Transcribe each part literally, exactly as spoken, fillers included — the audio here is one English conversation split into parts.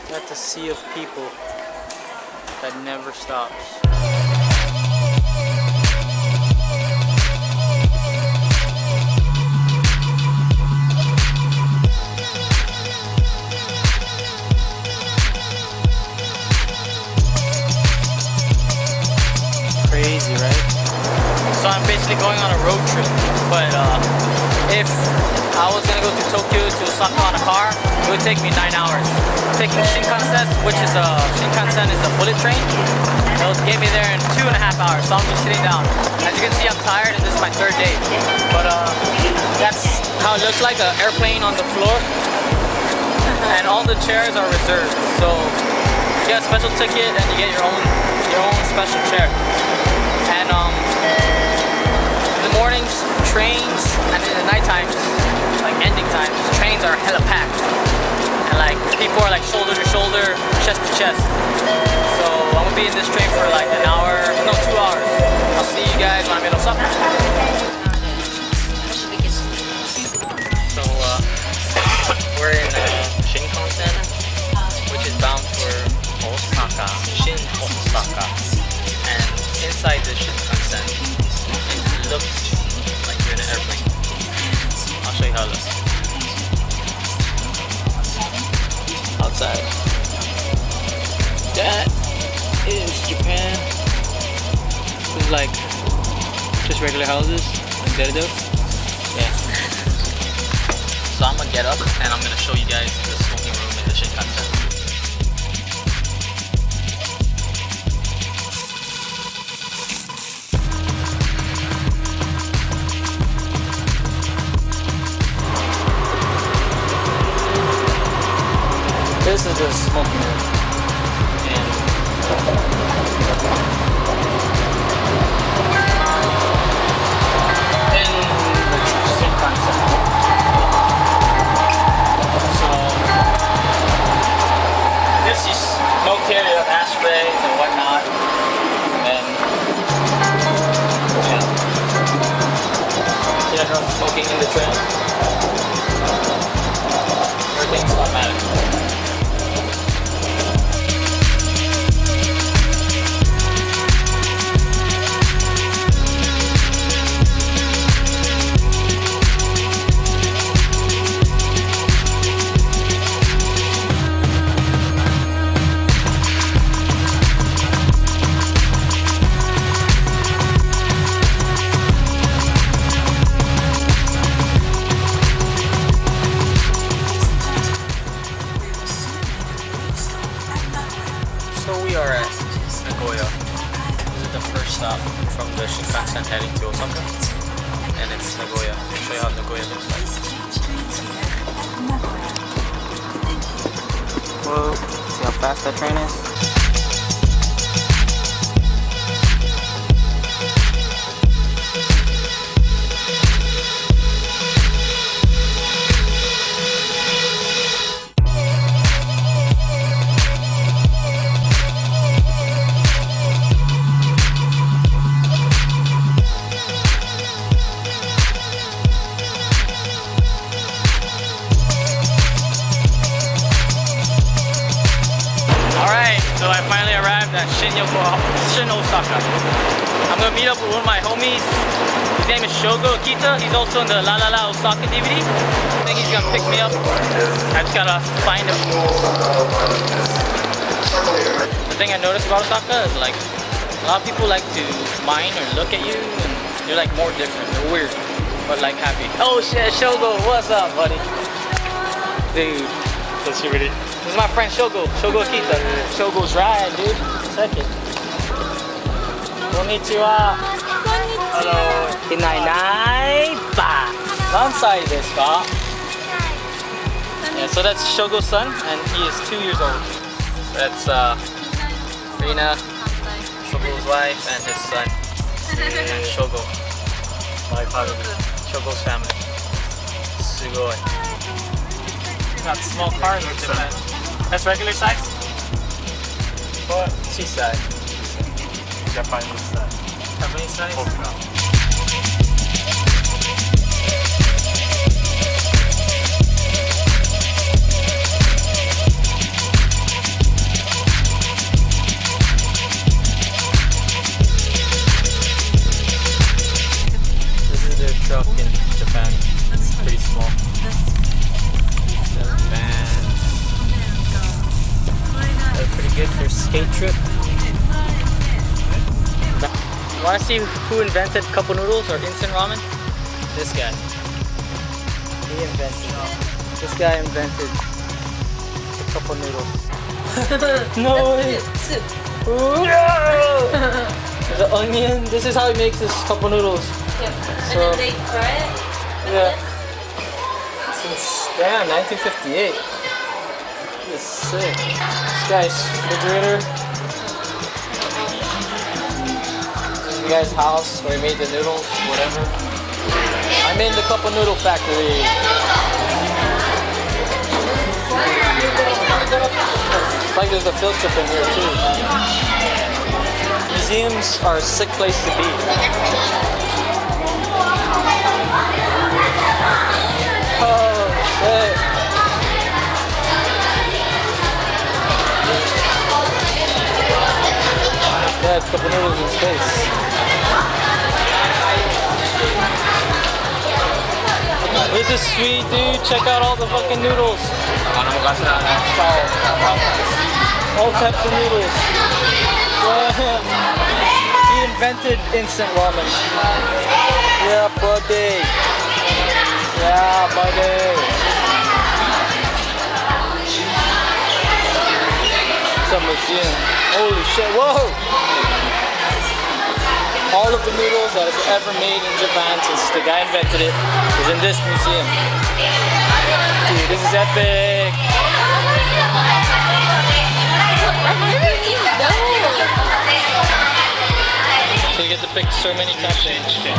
That's a sea of people that never stops. Crazy, right? So I'm basically going on a road trip, but uh, if I was gonna go to Tokyo to Osaka on a car, it would take me nine hours. I'm taking shinkansen, which is a shinkansen is a bullet train. It'll get me there in two and a half hours. So I'm just sitting down. As you can see, I'm tired, and this is my third day. But uh, that's how it looks like, an airplane on the floor, and all the chairs are reserved. So you get a special ticket, and you get your own your own special chair. And um, in the mornings, trains, and in the night times, like ending times, trains are hella packed. And like people are like shoulder to shoulder, chest to chest. So I'm gonna be in this train for like an hour, no, two hours. I'll see you guys when I'm in Osaka. So uh, we're in uh, Shinkansen, which is bound for Osaka, Shin Osaka. And inside the Shinkansen, it looks like you're in an airplane. I'll show you how it looks. Outside. That is Japan. This is like just regular houses in Deredo. Yeah. So I'm gonna get up and I'm gonna show you guys the smoking room in the Shinkansen. This is the smoking room, and in the Shinkansen. So this is smoke here, you have ashtrays and whatnot, and yeah, see everyone smoking in the train. Everything's automatic. Stop from the Shinkansen heading to Osaka, and it's Nagoya. I'll show you how Nagoya looks like. Whoa, see how fast that train is? So I finally arrived at Shin, Shin Osaka. I'm gonna meet up with one of my homies. His name is Shogo Akita. He's also in the La La La Osaka D V D. I think he's gonna pick me up. I just gotta find him. The thing I noticed about Osaka is like a lot of people like to mine or look at you, and you're like more different. They're weird, but like happy. Oh shit, Shogo, what's up, buddy? Dude. This is my friend Shogo, Shogo Akita. Shogo's ride, dude. Second. Konnichiwa. Hello. Inai ba. Nansai desu ka? Yeah, so that's Shogo's son, and he is two years old. That's uh, Riina, Shogo's wife, and his son, and Shogo. My father, Shogo's family. Sugoi. Got small cars or different. That's regular size? What? Chisai. Japanese size. Japanese size? skate trip. Want to see who invented cup of noodles or instant ramen? This guy. He invented. This guy invented the cup of noodles. No way! The onion. This is how he makes his cup of noodles. Yep. So, And then they fry it. Yeah. Since damn nineteen fifty-eight. This is sick. This guy's refrigerator. This is the guy's house where he made the noodles, whatever. I'm in the cup of noodle factory. It's like there's a field trip in here too. Museums are a sick place to be. Oh shit. Yeah, a couple noodles in space. This is sweet, dude. Check out all the fucking noodles. All types of noodles. Damn. He invented instant ramen. Yeah, buddy. Yeah, buddy. It's a museum. Holy shit, whoa! All of the noodles that have ever made in Japan since the guy invented it is in this museum. Dude, this is epic. So you get to pick so many types of chicken.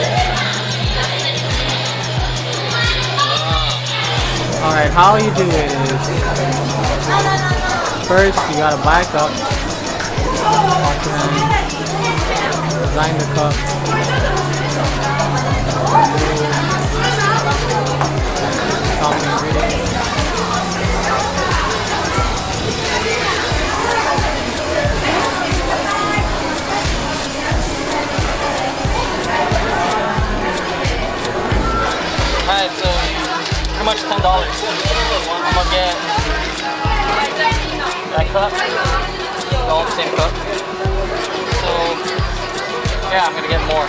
Alright, how you do it is first you gotta buy a cup, design the cup, all the ingredients. Alright, so pretty much ten dollars. I'm gonna get that cup, all the same cup. So yeah, I'm gonna get more.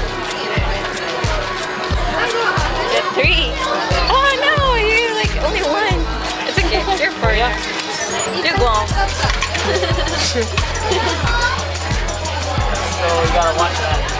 Get three. Oh no, you're like only one. It's okay. You're for Yeah. You're glum. So you gotta watch that.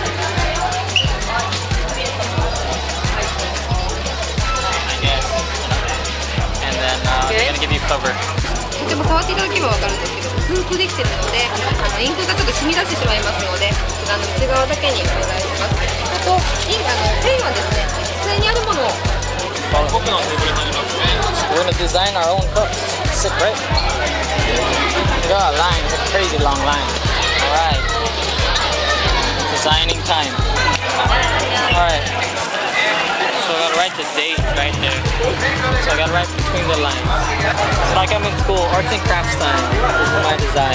And then uh, they're gonna give you cover. とても触っていただければわかるんですけど、スープできてるので、あのインクがちょっと染み出してしまいますので、あの内側だけにお願いします。あと、インあのペンはですね、実際にあるものを。僕のテーブルになりますね。 We're gonna design our own cups. Sick, right? We got a line, a crazy long line. Alright. Designing time. Alright. So I gotta write the date right there. So I gotta write between the lines. It's like I'm in school, arts and crafts time. This is my design.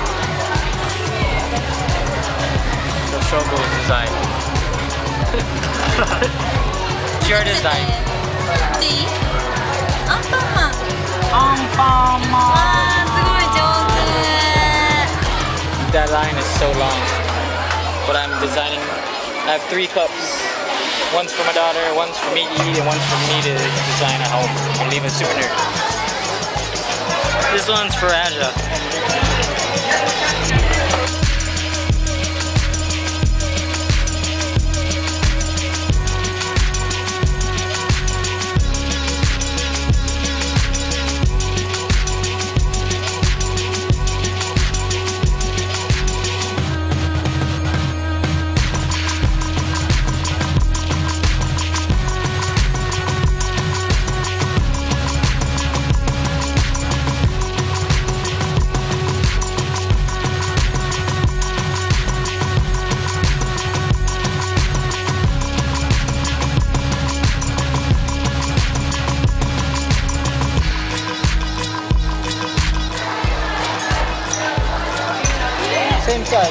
So Shogo's design. It's your design. いい？アンパンマン。 アンパンマン。 わー、すごい上手。 That line is so long. But I'm designing, I have three cups. One's for my daughter, one's for me to eat, and one's for me to design at home. I'm leaving a souvenir. This one's for Aja. Same size.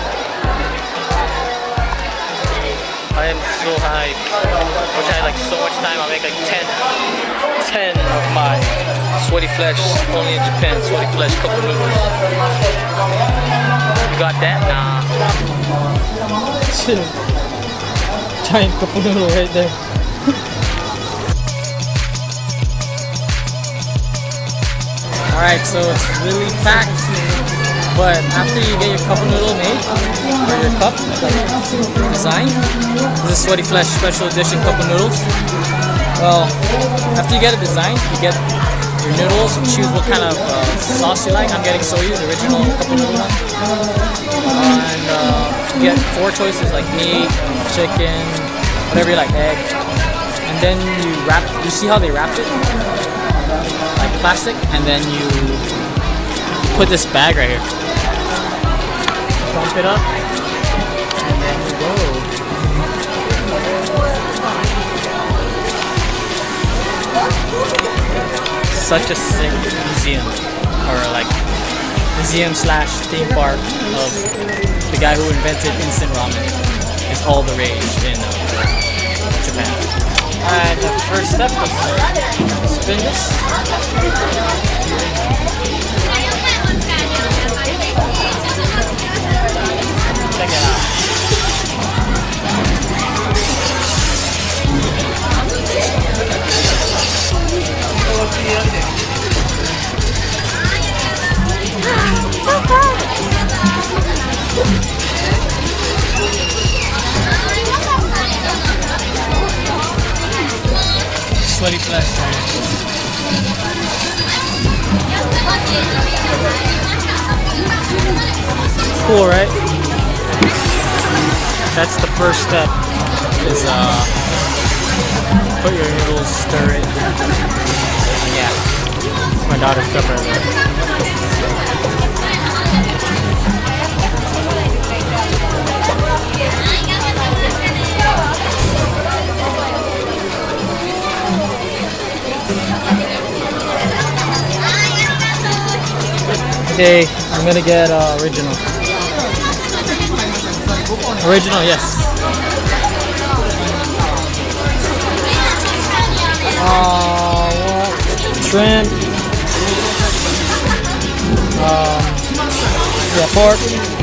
I am so hyped. Which I had like so much time, I'll make like ten, ten of my sweaty flesh, only in Japan, sweaty flesh cup of noodles. You got that? Nah. Giant cup of noodle right there. Alright, so it's really packed, but after you get your cup of noodle made, or your cup, like design, this is Sweaty Flesh Special Edition cup of noodles. Well, after you get a design, you get your noodles, you choose what kind of uh, sauce you like. I'm getting soyu, the original cup of noodle one. And uh, you get four choices like meat, chicken, whatever you like, egg. And then you wrap, you see how they wrapped it? Like plastic, and then you put this bag right here. Pump it up, and then you go. Such a sick museum, or like museum slash theme park of the guy who invented instant ramen. It's all the rage in uh, Japan. Alright, the first step is spin this. Check it out. Sweaty flesh. Cool, right? That's the first step. Is uh, put your noodles, stir it. Yeah, my daughter's cup right there. Okay, I'm gonna get uh, original. Original, yes. Uh, what? Shrimp. Um, yeah, pork.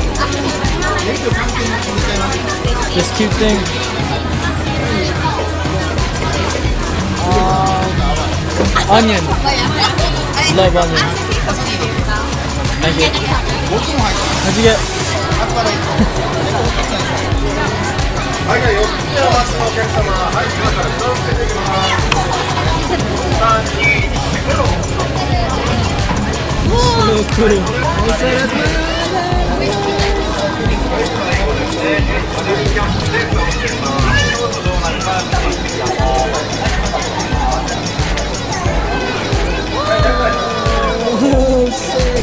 This cute thing. Um, onion. Love onion. Thank you. What'd you get? So cool. Oh, sick.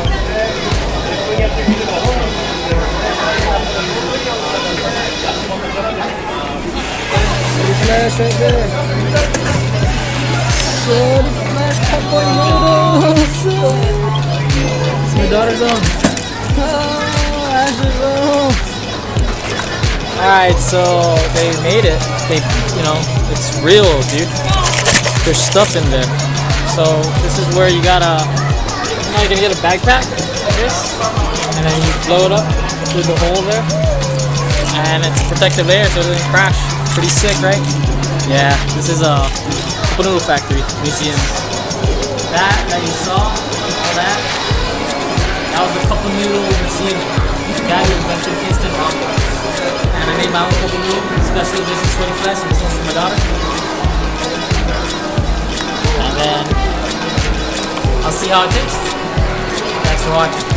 Flash right there. Sweaty flash cup of noodles. It's my daughter's own. Oh, Ash's own. Alright, so they made it. They, you know, it's real, dude. There's stuff in there. So this is where you gotta, you know, you're gonna get a backpack like this, and then you blow it up through the hole there, and it's protective layer so it doesn't crash. Pretty sick, right? Yeah, this is a cup noodle factory museum. That that you saw, all that, that was the cup noodle museum. The guy who invented instant ramen. And I made my own cup noodle, special edition sweaty flesh, and this one's for my daughter. And then I'll see how it tastes. Thanks for watching.